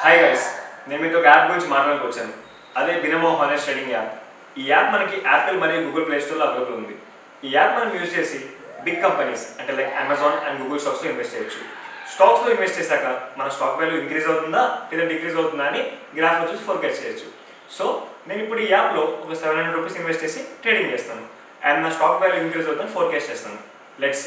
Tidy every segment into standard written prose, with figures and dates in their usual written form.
Hi guys, నేను మీతో ఒక యాప్ గురించి మాట్లాడడానికి వచ్చాను. అదే బినమో హానెస్ట్ ట్రేడింగ్ యాప్. ఈ యాప్ మనకి యాపిల్ మరియు గూగుల్ ప్లే స్టోర్లో అవైలబుల్ ఉంది. ఈ యాప్ మనం యూజ్ చేసి బిగ్ కంపెనీస్ అంటే లైక్ అమెజాన్ అండ్ గూగుల్ స్టాక్స్లో ఇన్వెస్ట్ చేయొచ్చు. స్టాక్స్లో ఇన్వెస్ట్ చేశాక మన స్టాక్ వాల్యూ ఇంక్రీజ్ అవుతుందా లేదా డిక్రీజ్ అవుతుందా అని గ్రాఫ్లో చూసి ఫోర్కాస్ట్ చేయొచ్చు. సో నేను ఇప్పుడు ఈ యాప్లో ఒక 700 రూపీస్ ఇన్వెస్ట్ చేసి ట్రేడింగ్ చేస్తాను అండ్ నా స్టాక్ వాల్యూ ఇంక్రీజ్ అవుతుందని ఫోర్కాస్ట్ చేస్తాను. లెట్స్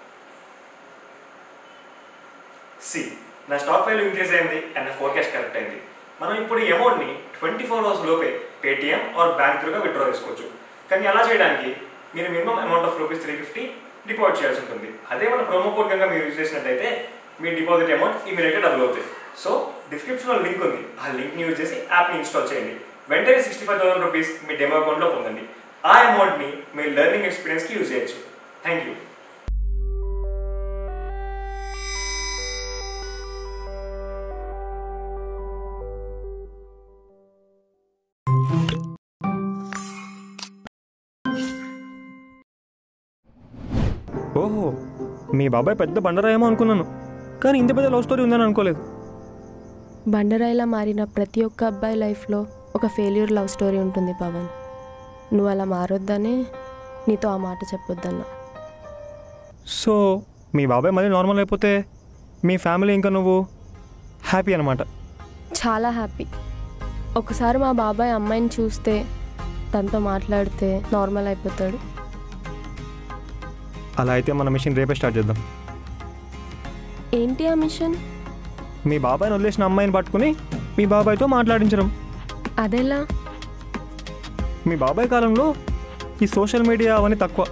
సి నా స్టాక్ వాల్యూ ఇంక్రీజ్ అయింది అండ్ నా ఫోర్కాస్ట్ కరెక్ట్ అయింది. మనం ఇప్పుడు ఈ అమౌంట్ని 24 అవర్స్ లోపే పేటిఎం ఆర్ బ్యాంక్ త్రూగా విత్డ్రా చేసుకోవచ్చు. కానీ అలా చేయడానికి మీరు minimum amount of rupees 350 deposit చేయాల్సి ఉంటుంది. అదే మన ప్రోమో కోడ్ కనుక మీరు యూజ్ చేసినట్టయితే మీ డిపాజిట్ అమౌంట్ ఇమీడియట్గా డబుల్ అవుతాయి. సో డిస్క్రిప్షన్లో లింక్ ఉంది, ఆ లింక్ని యూజ్ చేసి యాప్ని ఇన్స్టాల్ చేయండి. వెంటనే 65,000 రూపీస్ మీ డెమో అకౌంట్లో పొందండి. ఆ అమౌంట్ని మీ లెర్నింగ్ ఎక్స్పీరియన్స్కి యూజ్ చేయొచ్చు. Thank you. ఓహో, మీ బాబాయ్ పెద్ద బండరాయేమో అనుకున్నాను, కానీ ఇంత పెద్ద లవ్ స్టోరీ ఉందని అనుకోలేదు. బండరాయిలా మారిన ప్రతి ఒక్క అబ్బాయి లైఫ్లో ఒక ఫెయిల్యూర్ లవ్ స్టోరీ ఉంటుంది పవన్. నువ్వు అలా మారొద్దనే నీతో ఆ మాట చెప్పొద్దన్నా. సో మీ బాబాయ్ మళ్ళీ నార్మల్ అయిపోతే మీ ఫ్యామిలీ ఇంకా నువ్వు హ్యాపీ అనమాట. చాలా హ్యాపీ. ఒకసారి మా బాబాయ్ అమ్మాయిని చూస్తే తనతో మాట్లాడితే నార్మల్ అయిపోతాడు. అలా అయితే మన మిషన్ రేపే స్టార్ట్ చేద్దాం. ఏంటి ఆ మిషన్? మీ బాబాయ్ని వదిలేసిన అమ్మాయిని పట్టుకుని మీ బాబాయ్తో మాట్లాడించడం. అదెలా? మీ బాబాయ్ కాలంలో ఈ సోషల్ మీడియా అవన్నీ తక్కువ,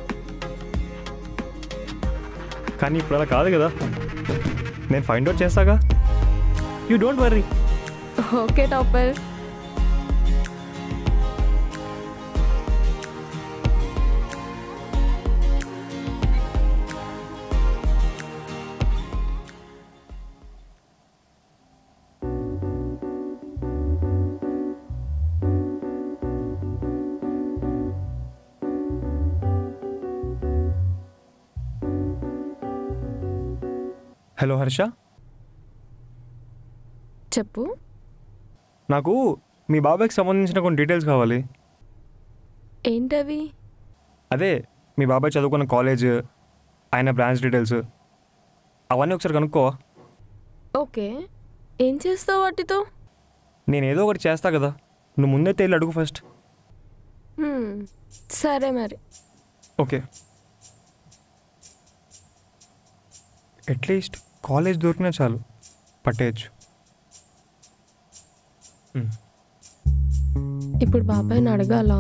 కానీ ఇప్పుడు అలా కాదు కదా. నేను ఫైండ్ అవుట్ చేస్తాగా, you don't worry. Okay topper. Hello Harsha, చెప్పు. నాకు మీ బాబాయ్కి సంబంధించిన కొన్ని డీటెయిల్స్ కావాలి. ఏంటవి? అదే మీ బాబాయ్ చదువుకున్న కాలేజ్, ఆయన బ్రాంచ్ డీటెయిల్స్ అవన్నీ ఒకసారి కనుక్కోవా? ఓకే, ఏం చేస్తావు వాటితో? నేను ఏదో ఒకటి చేస్తా కదా, నువ్వు ముందే తేలి అడుగు ఫస్ట్. సరే మరి. ఓకే, అట్లీస్ట్ కాలేజ్ దొరికినా చాలు, పట్టేయచ్చు. ఇప్పుడు బాబాయ్ని అడగాలా?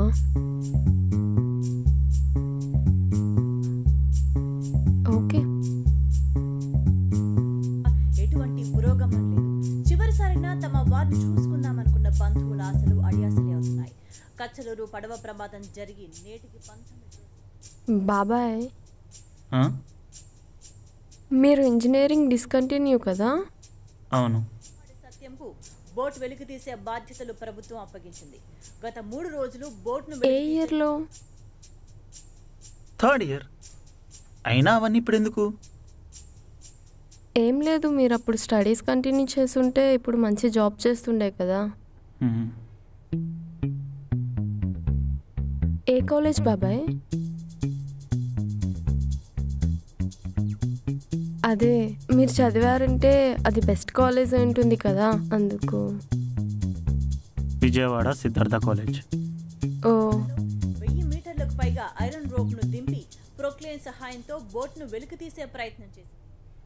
ఓకే. ఎటువంటి పురోగమనం లేదు. చివరిసారినా తమ వారిని చూసుకుందామనుకున్న బంధువుల ఆశలు అడియాసలే అవుతున్నాయి. కచ్చలూరు పడవ ప్రమాదం జరిగి నేటికి 19 బాబాయ్, మీరు ఇంజనీరింగ్ డిస్కంటిన్యూ కదా? అవును. సత్యంకు బోట్ వెలికి తీసే బాధ్యతలు ప్రభుత్వం అప్పగించింది. గత 3 రోజులు బోట్ను ఏ ఇయర్లో? 3rd year. అయినా అవన్నీ ఇప్పుడు ఎందుకు? ఏం లేదు, మీరు అప్పుడు స్టడీస్ కంటిన్యూ చేస్తుంటే ఇప్పుడు మంచి జాబ్ చేస్తుండే కదా. ఏ కాలేజ్ బాబాయ్? అదే మీరు చదివారంటే అది బెస్ట్ కాలేజ్ ఉంటుంది కదా, అందుకు. విజయవాడ సిద్ధార్థ కాలేజ్. ఓ, 1000 మీటర్లకు పైగా ఐరన్ రోప్ను దింపి ప్రొక్లేన్ సహాయంతో బోట్ను వెలికి తీసే ప్రయత్నం చేసింది.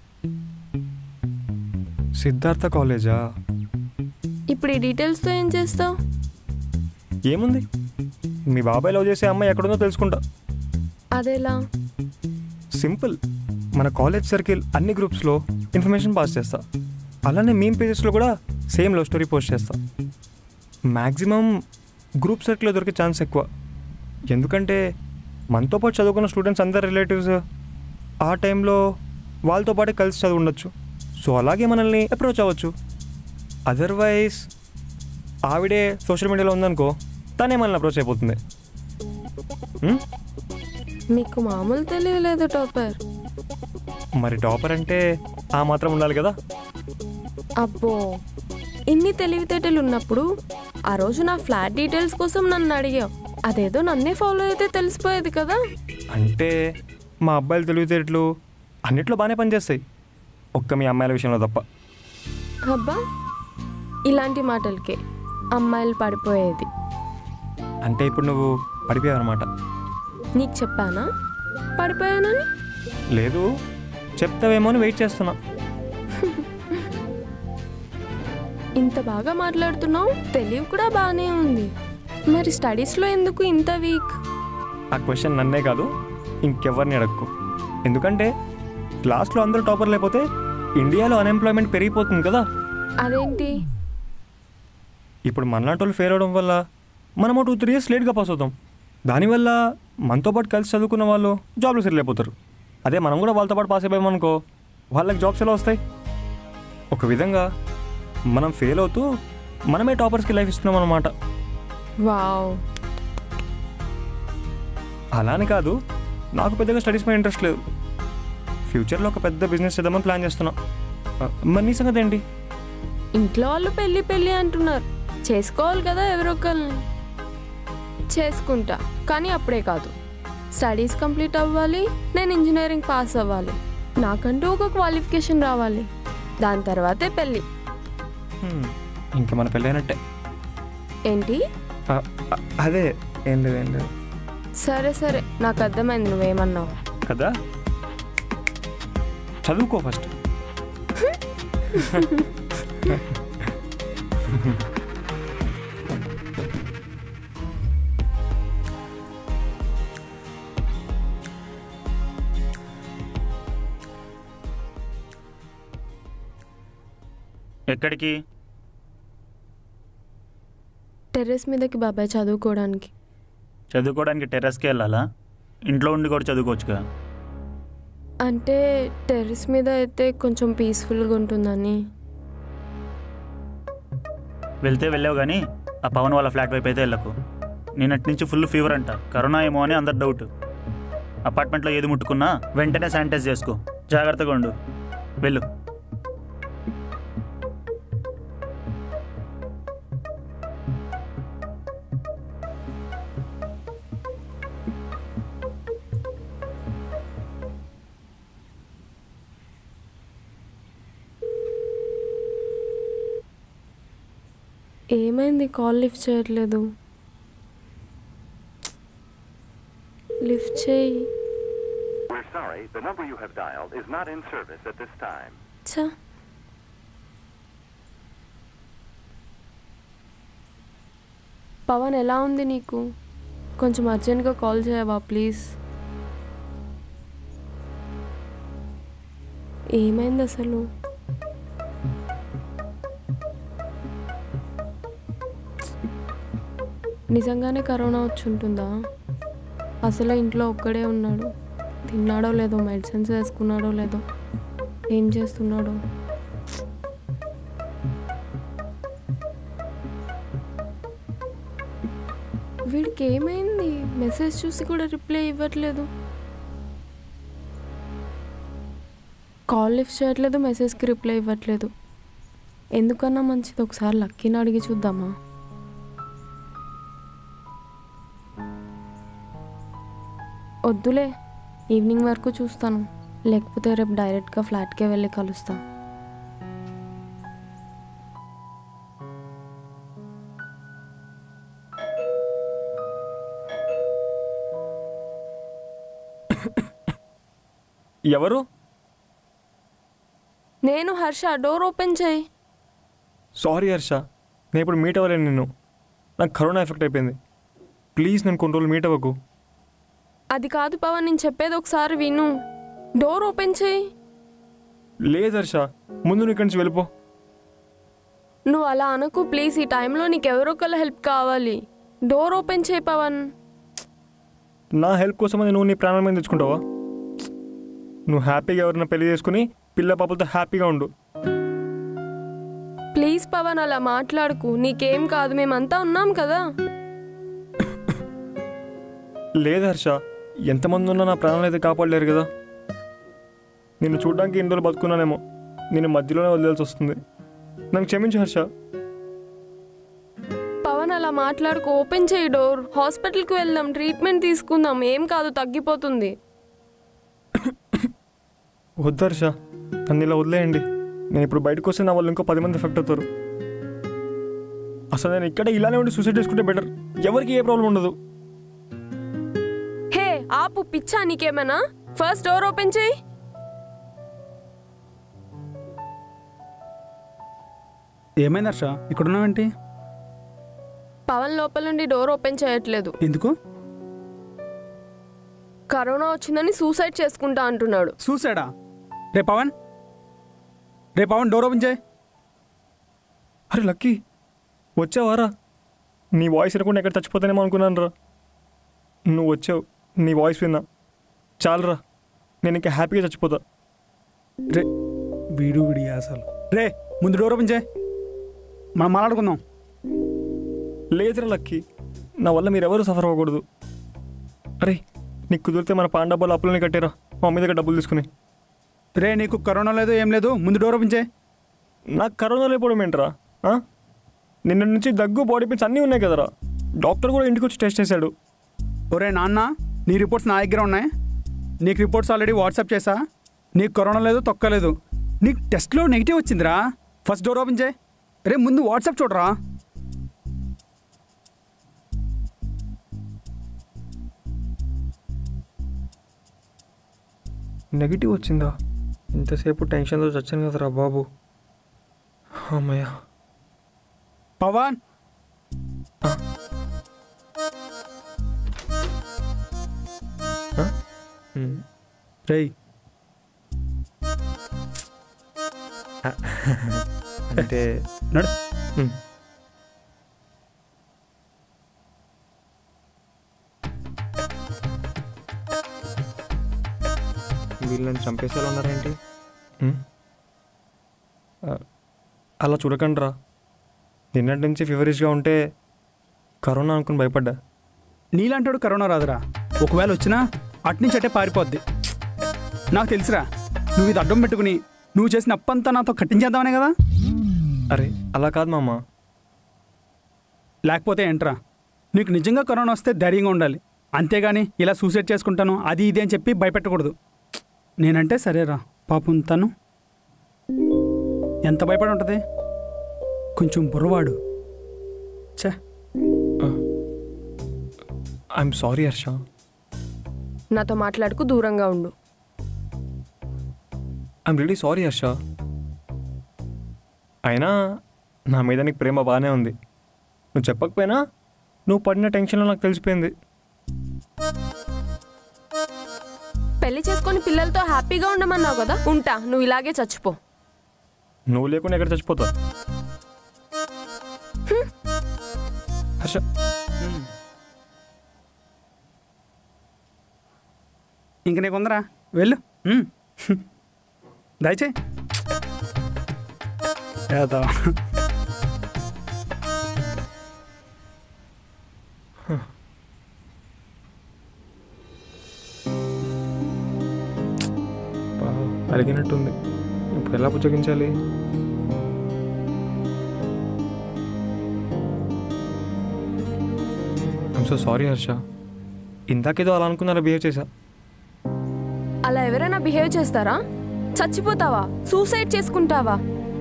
సిద్ధార్థ కాలేజా? ఇప్పుడు ఈ డీటెయిల్స్తో ఏం చేస్తావు? ఏముంది, మీ బాబాయ్ లవ్ చేసే అమ్మాయి ఎక్కడుందో తెలుసుకుంటా. అదేలా? సింపుల్, మన కాలేజ్ సర్కిల్ అన్ని గ్రూప్స్లో ఇన్ఫర్మేషన్ పాస్ చేస్తా. అలానే మీమ్ పేజెస్లో కూడా సేమ్ లవ్ స్టోరీ పోస్ట్ చేస్తా. మ్యాక్సిమం గ్రూప్ సర్కిల్లో దొరికే ఛాన్స్ ఎక్కువ, ఎందుకంటే మనతో పాటు చదువుకున్న స్టూడెంట్స్ అందరు రిలేటివ్స్ ఆ టైంలో వాళ్ళతో పాటే కలిసి చదువు ఉండొచ్చు. సో అలాగే మనల్ని అప్రోచ్ అవ్వచ్చు. అదర్వైజ్ ఆవిడే సోషల్ మీడియాలో ఉందనుకో, తనే మనల్ని అప్రోచ్ అయిపోతుంది. మీకు మామూలు తెలియలేదు టాపర్. మరి టాపర్ అంటే ఆ మాత్రం ఉండాలి కదా. అబ్బో, ఇన్ని తెలివితేటలు ఉన్నప్పుడు ఆ రోజు నా ఫ్లాట్ డీటెయిల్స్ కోసం నన్ను అడిగావు. అదేదో నన్నే ఫాలో అయితే తెలిసిపోయేది కదా. అంటే మా అబ్బాయిలు తెలివితేటలు అన్నిట్లో బాగానే పనిచేస్తాయి, ఒక్క మీ అమ్మాయిల విషయంలో తప్ప. అబ్బా, ఇలాంటి మాటలకే అమ్మాయిలు పడిపోయేది. అంటే ఇప్పుడు నువ్వు పడిపోయావు అనమాట. నీకు చెప్పానా పడిపోయానని? లేదు, చెప్తావేమో అని వెయిట్ చేస్తున్నా. ఇంత బాగా మాట్లాడుతున్నావు, తెలివి కూడా బాగానే ఉంది. మరి స్టడీస్లో ఎందుకు ఇంత వీక్? ఆ క్వశ్చన్ నన్నే కాదు ఇంకెవరిని అడగకు. ఎందుకంటే క్లాస్లో అందరూ టాపర్ లేకపోతే ఇండియాలో అన్ఎంప్లాయ్మెంట్ పెరిగిపోతుంది కదా. అదేంటి? ఇప్పుడు మనలాంటి వాళ్ళు ఫెయిల్ అవడం వల్ల మనము 2-3 years లేట్గా పాస్ అవుతాం. దానివల్ల మనతో పాటు కలిసి చదువుకున్న వాళ్ళు జాబ్లో సెటిల్ అయిపోతారు. అదే మనం కూడా వాళ్ళతో పాటు పాస్ అయిపోయామనుకో, వాళ్ళకి జాబ్స్ ఎలా వస్తాయి? ఒక విధంగా మనం ఫెయిల్ అవుతూ మనమే టాపర్స్కి లైఫ్ ఇస్తున్నాం అన్నమాట. వావ్. అలా అని కాదు, నాకు పెద్దగా స్టడీస్ మీద ఇంట్రెస్ట్ లేదు. ఫ్యూచర్లో ఒక పెద్ద బిజినెస్ చేద్దామని ప్లాన్ చేస్తున్నా. మరి నీ సంగతి ఏంటి? ఇంట్లో వాళ్ళు పెళ్ళి పెళ్ళి అంటున్నారు. చేసుకోవాలి కదా ఎవరొకరిని. చేసుకుంటా, కానీ అప్పుడే కాదు. స్టడీస్ కంప్లీట్ అవ్వాలి, నేను ఇంజనీరింగ్ పాస్ అవ్వాలి, నాకంటూ ఒక క్వాలిఫికేషన్ రావాలి, దాని తర్వాతే పెళ్ళి. ఇంకా మన పెళ్ళైనట్టే. ఏంటి? అదే, ఏం లేదు ఏం లేదు. సరే సరే, నాకు అర్థమైంది నువ్వేమన్నావు కదా. చదువుకో ఫస్ట్. ఎక్కడికి? టెర్రస్ మీదకి బాబాయ్ చదువుకోవడానికి. చదువుకోవడానికి టెర్రస్కి వెళ్ళాలా? ఇంట్లో ఉండి కూడా చదువుకోవచ్చుగా. అంటే టెర్రస్ మీద అయితే కొంచెం పీస్ఫుల్గా ఉంటుందని. వెళ్తే వెళ్ళావు కానీ ఆ పవన్ వాళ్ళ ఫ్లాట్ వైపు అయితే వెళ్ళకు. నిన్నటి నుంచి ఫుల్ ఫీవర్ అంట, కరోనా ఏమో అని అందరు డౌట్. అపార్ట్మెంట్లో ఏది ముట్టుకున్నా వెంటనే శానిటైజ్ చేసుకో, జాగ్రత్తగా ఉండు. వెళ్ళు. ఏమైంది? కాల్ లిఫ్ట్ చేయట్లేదు. లిఫ్ట్ చేయి. We're sorry, the number you have dialed is not in service at this time. ఛా, పవన్ ఎలా ఉంది నీకు? కొంచెం అర్జెంట్గా కాల్ చేయవా ప్లీజ్? ఏమైంది అసలు? నిజంగానే కరోనా వచ్చి ఉంటుందా? అసలు ఇంట్లో ఒక్కడే ఉన్నాడు. తిన్నాడో లేదో, మెడిసిన్స్ వేసుకున్నాడో లేదో, ఏం చేస్తున్నాడో. వీడికి ఏమైంది? మెసేజ్ చూసి కూడా రిప్లై ఇవ్వట్లేదు, కాల్ లిఫ్ట్ చేయట్లేదు, మెసేజ్కి రిప్లై ఇవ్వట్లేదు. ఎందుకన్నా మంచిది ఒకసారి లక్కీని అడిగి చూద్దామా? వద్దులే, ఈవినింగ్ వరకు చూస్తాను, లేకపోతే రేపు డైరెక్ట్గా ఫ్లాట్కే వెళ్ళి కలుస్తాను. ఎవరు? నేను హర్ష. డోర్ ఓపెన్ చేయి. సారీ హర్ష, నేను ఇప్పుడు మీట్ అవ్వలేను నిన్ను. నాకు కరోనా ఎఫెక్ట్ అయిపోయింది. ప్లీజ్ నేను కొన్ని రోజులు మీట్ అవ్వకు. అది కాదు పవన్, నేను చెప్పేది ఒకసారి విను. డోర్ ఓపెన్ చేయి. లేదు హర్ష, ముందు నువ్వు ఇక్కడి నుంచి వెళ్ళిపో. నువ్వు అలా అనకు ప్లీజ్. ఈ టైంలో నీకు ఎవరో ఒకళ్ళ హెల్ప్ కావాలి. డోర్ ఓపెన్ చేయి పవన్. నా హెల్ప్ కోసం అది నువ్వు నీ ప్రాణాల మీద తెచ్చుకుంటావా? నువ్వు హ్యాపీగా ఎవరైనా పెళ్లి చేసుకుని పిల్ల పాపలతో హ్యాపీగా ఉండు. ప్లీజ్ పవన్, అలా మాట్లాడుకు. నీకేం కాదు, మేమంతా ఉన్నాం కదా. లేదు హర్ష, ఎంతమంది ఉన్నా నా ప్రాణాలు అయితే కాపాడలేరు కదా. నిన్ను చూడడానికి ఇన్ని రోజులు బతుకున్నానేమో, నేను మధ్యలోనే వదిలేసి వస్తుంది. నన్ను క్షమించు హర్ష. అలా మాట్లాడుకు, ఓపెన్ చేయి డోర్. హాస్పిటల్కి వెళ్దాం, ట్రీట్మెంట్ తీసుకుందాం, ఏం కాదు, తగ్గిపోతుంది. వద్దు హర్ష, నన్ను ఇలా వదిలేయండి. నేను ఇప్పుడు బయటకు వస్తే నా వాళ్ళు ఇంకో 10 మంది ఎఫెక్ట్ అవుతారు. అసలు నేను ఇక్కడ ఇలానే ఉండి సూసైడ్ చేసుకుంటే బెటర్, ఎవరికి ఏ ప్రాబ్లం ఉండదు. హే ఆపు, పిచ్చా నీకేమైనా? ఫస్ట్ డోర్ ఓపెన్ చేయి. ఏమైంది హర్ష, ఇక్కడున్నావేంటి? పవన్ లోపల నుండి డోర్ ఓపెన్ చేయట్లేదు. ఎందుకు? కరోనా వచ్చిందని సూసైడ్ చేసుకుంటా అంటున్నాడు. సూసైడా? రే పవన్ డోర్ ఓపెన్ చేయి. అరే లక్కీ, వచ్చావారా? నీ వాయిస్ వినకుండా ఎక్కడ చచ్చిపోతానేమో అనుకున్నాను రా. నువ్వు వచ్చావు, నీ వాయిస్ విన్నా, చాలరా, నేను ఇంకా హ్యాపీగా చచ్చిపోతా. రే వీడు అసలు. రే ముందు డోర్ ఓపెన్ చేయి, మనం మాట్లాడుకుందాం. లేదురా లక్కీ, నా వల్ల మీరెవరూ సఫర్ అవ్వకూడదు. అరే నీకు కుదిరితే మన పాండబ్బాలు అప్పులని కట్టారా మా మమ్మీ దగ్గర డబ్బులు తీసుకుని. రే నీకు కరోనా లేదు ఏం లేదు, ముందు డోర్ ఓపెన్ చేయి. నాకు కరోనా లేకపోవడం ఏంట్రా? నిన్న నుంచి దగ్గు, బాడీ పెయిన్స్ అన్నీ ఉన్నాయి కదరా. డాక్టర్ కూడా ఇంటికి వచ్చి టెస్ట్ చేశాడు. ఒరే నాన్న, నీ రిపోర్ట్స్ నా దగ్గర ఉన్నాయి. నీకు రిపోర్ట్స్ ఆల్రెడీ వాట్సాప్ చేసా. నీకు కరోనా లేదు, తొక్కలేదు. నీకు టెస్ట్లో నెగిటివ్ వచ్చిందిరా. ఫస్ట్ డోర్ ఓపెన్ చేయి. రే ముందు వాట్సాప్ చూడరా. నెగిటివ్ వచ్చిందా? ఇంతసేపు టెన్షన్తో చచ్చాను కదరా బాబు. అమ్మయ్య. పవన్ రేయ్ అంటే నడు. వీళ్ళని చంపేసేలా ఉన్నారేంటి? అలా చూడకండి రా. నిన్నటి నుంచి ఫీవరిష్గా ఉంటే కరోనా అనుకుని భయపడ్డా. నీలాంటోడు కరోనా రాదురా. ఒకవేళ వచ్చినా అట్నుంచి అట్టే పారిపోద్ది. నాకు తెలుసురా, నువ్వు ఇది అడ్డం పెట్టుకుని నువ్వు చేసిన అప్పంతా నాతో కట్టించేద్దామనే కదా. అరే అలా కాదు మామ. లేకపోతే ఏంట్రా, నీకు నిజంగా కరోనా వస్తే ధైర్యంగా ఉండాలి, అంతేగాని ఇలా సూసైడ్ చేసుకుంటాను అది ఇది అని చెప్పి భయపెట్టకూడదు. నేనంటే సరేరా, పాపం తను ఎంత భయపడి ఉంటుంది. కొంచెం బుర్రవాడు. ఛే, ఐఎమ్ సారీ హర్ష. నాతో మాట్లాడుకు, దూరంగా ఉండు. I'm really sorry Harsha. అయినా నా మీద నీకు ప్రేమ బాగానే ఉంది. నువ్వు చెప్పకపోయినా నువ్వు పడిన టెన్షన్లో నాకు తెలిసిపోయింది. పెళ్లి చేసుకొని పిల్లలతో హ్యాపీగా ఉండమన్నావు కదా, ఉంటా. నువ్వు ఇలాగే చచ్చిపో. నువ్వు లేకుండా ఎక్కడ చచ్చిపోతా హర్ష. ఇంక నీకుందరా, వెళ్ళు. దయచేయి. అడిగినట్టుంది, ఇప్పుడు ఎలా పుచ్చగించాలి? I'm so sorry Harsha. ఇందాకేదో అలా అనుకున్నారా బిహేవ్ చేశా. అలా ఎవరైనా బిహేవ్ చేస్తారా? చచ్చిపోతావా? సూసైడ్ చేసుకుంటావా?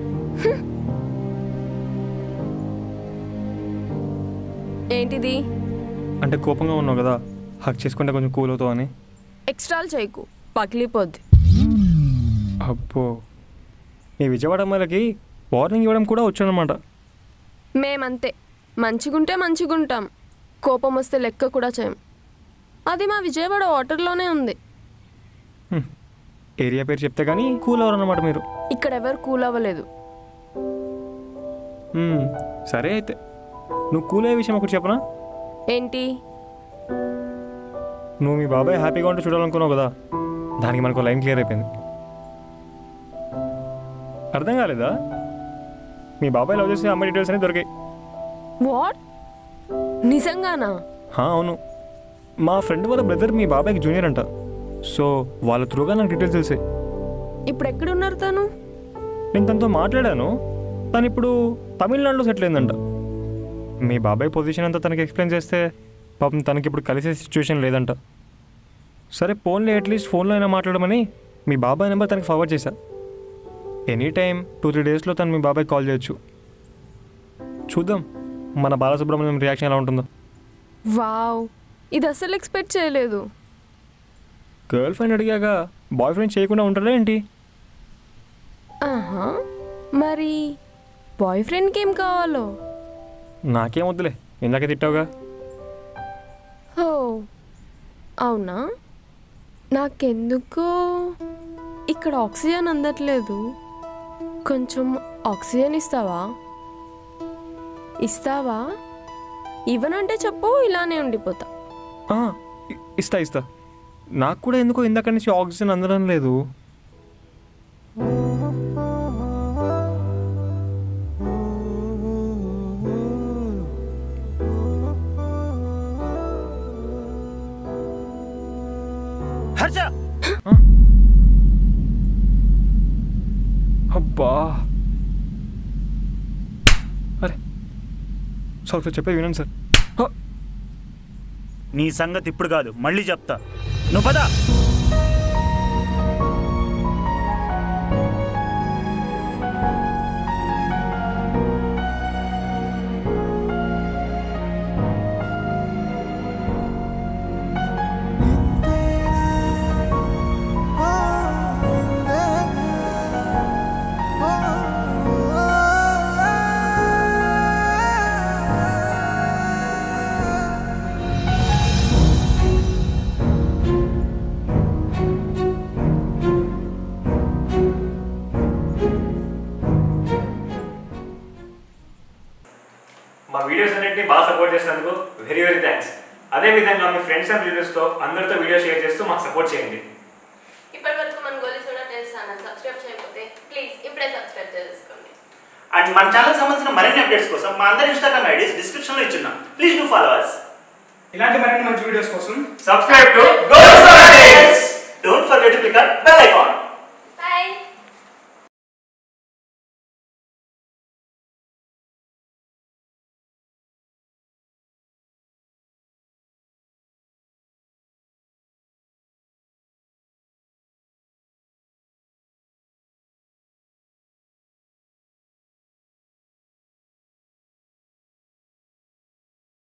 ఏంటిది? అంటే కోపంగా ఉన్నావు కదా, హక్ చేసుకుంటే కొంచెం కూల్ అవుతావు అని. ఎక్స్ట్రాలు చేయకు, పగిలిపోద్ది. అబ్బో, మీ విజయవాడ అమ్మాయిలకి వార్నింగ్ ఇవ్వడం కూడా వచ్చానమాట. మేమంతే, మంచిగుంటే మంచిగుంటాం, కోపం వస్తే లెక్క కూడా చేయం. అది మా విజయవాడ వాటర్లోనే ఉంది. ఏరియా పేరు చెప్తే కానీ కూల్ అవ్వరు అన్నమాట మీరు. ఇక్కడ ఎవరు కూల్ అవ్వలేదు. సరే అయితే, నువ్వు కూల్ అయ్యే విషయం ఒకటి చెప్పనా? ఏంటి? నువ్వు మీ బాబాయ్ హ్యాపీగా ఉంటే చూడాలనుకున్నావు కదా, దానికి మనకు లైన్ క్లియర్ అయిపోయింది. అర్థం కాలేదా? మీ బాబాయ్ లవ్ చేసే అమ్మాయి డీటెయిల్స్ అని దొరికాయి. వాట్? నిజంగానా? అవును, మా ఫ్రెండ్ వాళ్ళ బ్రదర్ మీ బాబాయ్కి జూనియర్ అంట. సో వాళ్ళ త్రూగా నాకు డీటెయిల్స్ తెలిసాయి. ఇప్పుడు ఎక్కడున్నారు తను? నేను తనతో మాట్లాడాను. తను ఇప్పుడు తమిళనాడులో సెటిల్ అయిందంట. మీ బాబాయ్ పొజిషన్ అంతా తనకి ఎక్స్ప్లెయిన్ చేస్తే పాపం తనకి ఇప్పుడు కలిసే సిచ్యువేషన్ లేదంట. సరే ఫోన్లో అట్లీస్ట్ ఫోన్లో అయినా మాట్లాడమని మీ బాబాయ్ నెంబర్ తనకి ఫార్వర్డ్ చేశా. ఎనీ టైం 2-3 డేస్లో తను మీ బాబాయ్ కాల్ చేయొచ్చు. చూద్దాం మన బాలసుబ్రహ్మణ్యం రియాక్షన్ ఎలా ఉంటుందో. వావ్, ఇది అసలు ఎక్స్పెక్ట్ చేయలేదు. గర్ల్ ఫ్రెండ్ అడిగాక బాయ్ ఫ్రెండ్ చేయకుండా ఉంటారా ఏంటి? ఆహా, మరి బాయ్ ఫ్రెండ్కి ఏం కావాలో? నాకేం వద్దులే, ఇందాకే తిట్టావుగా. ఓ అవునా, నాకెందుకో ఇక్కడ ఆక్సిజన్ అందట్లేదు. కొంచెం ఆక్సిజన్ ఇస్తావా? ఇవ్వనంటే చెప్పు, ఇలానే ఉండిపోతా. ఇస్తా. నాకు కూడా ఎందుకో ఇందాక నుంచి ఆక్సిజన్ అందడం లేదు. అబ్బా, అరే సార్ చెప్పే వినండి సార్. నీ సంగతి ఇప్పుడు కాదు, మళ్ళీ చెప్తా. నువ్వు పద. మా వీడియోస్ అన్నింటినీ బాగా సపోర్ట్ చేసినందుకు వెరీ వెరీ థ్యాంక్స్. అదేవిధంగా మీ ఫ్రెండ్స్ అండ్ రిలేటివ్స్తో అందరితో వీడియో షేర్ చేస్తూ మాకు సపోర్ట్ చేయండి. ఇప్పటివరకు మన Goli soda tales channel subscribe చేయకపోతే ప్లీజ్ ఇప్పుడే సబ్స్క్రైబ్ చేసుకోండి. అండ్ మన ఛానల్ సంబంధించిన మరిన్ని అప్డేట్స్ కోసం మా అందరి ఇన్స్టాగ్రామ్ ఐడీస్ డిస్క్రిప్షన్లో ఇచ్చున్నాం. Please do follow us. ఇలాంటి మరిన్ని మంచి వీడియోస్ కోసం subscribe to Goli soda tales. Don't forget to click on bell icon.